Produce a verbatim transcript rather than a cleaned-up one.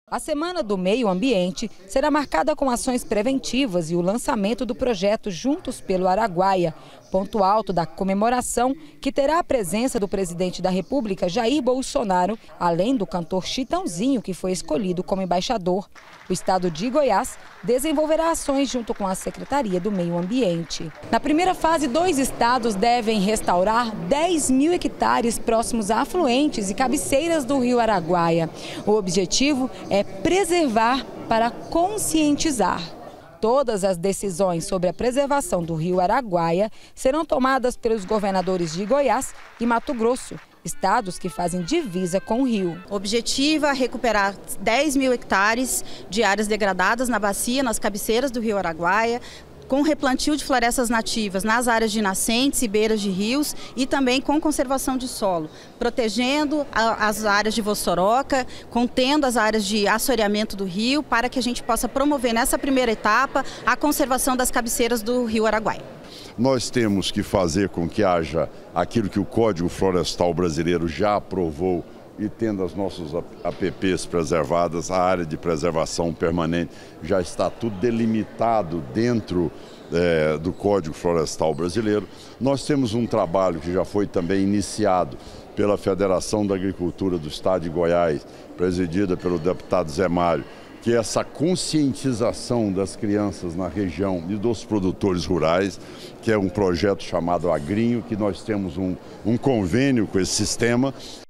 A Semana do Meio Ambiente será marcada com ações preventivas e o lançamento do projeto Juntos pelo Araguaia, ponto alto da comemoração, que terá a presença do presidente da República, Jair Bolsonaro, além do cantor Chitãozinho, que foi escolhido como embaixador. O estado de Goiás desenvolverá ações junto com a Secretaria do Meio Ambiente. Na primeira fase, dois estados devem restaurar dez mil hectares próximos a afluentes e cabeceiras do rio Araguaia. O objetivo é preservar para conscientizar. Todas as decisões sobre a preservação do rio Araguaia serão tomadas pelos governadores de Goiás e Mato Grosso, estados que fazem divisa com o rio. O objetivo é recuperar dez mil hectares de áreas degradadas na bacia, nas cabeceiras do rio Araguaia, com replantio de florestas nativas nas áreas de nascentes e beiras de rios e também com conservação de solo, protegendo a, as áreas de vossoroca, contendo as áreas de assoreamento do rio, para que a gente possa promover nessa primeira etapa a conservação das cabeceiras do rio Araguaia. Nós temos que fazer com que haja aquilo que o Código Florestal Brasileiro já aprovou, e tendo as nossas A P Ps preservadas, a área de preservação permanente já está tudo delimitado dentro é, do Código Florestal Brasileiro. Nós temos um trabalho que já foi também iniciado pela Federação da Agricultura do Estado de Goiás, presidida pelo deputado Zé Mário, que é essa conscientização das crianças na região e dos produtores rurais, que é um projeto chamado Agrinho, que nós temos um, um convênio com esse sistema.